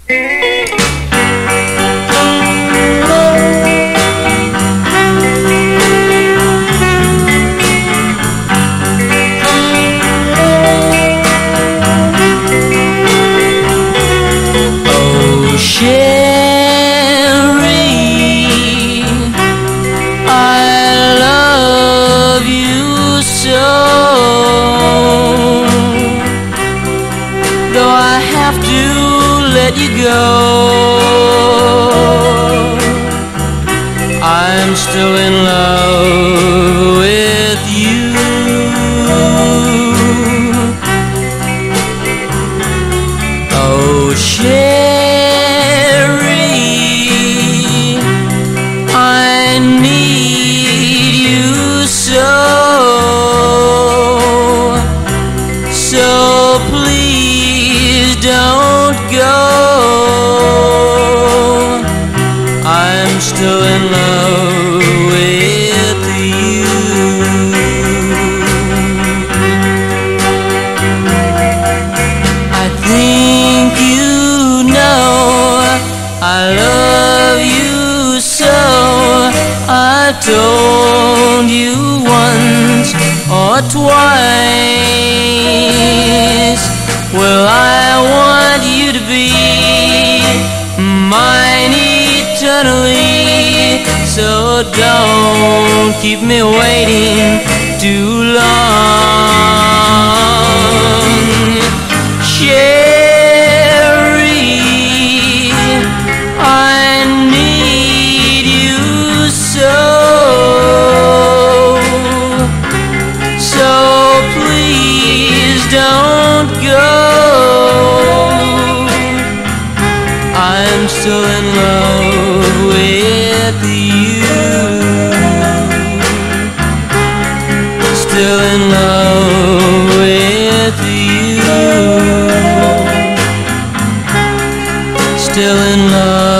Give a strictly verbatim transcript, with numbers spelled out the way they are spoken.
I'm still in love with you. Oh, Sherry, I need you so. So please don't go. I'm still in love with you. I think you know I love you so. I told you once or twice. Well, I want you to be mine eternally, so don't keep me waiting too long. Sherry, I need you so. So please don't go. I'm still in love with you. Still in love with you. Still in love.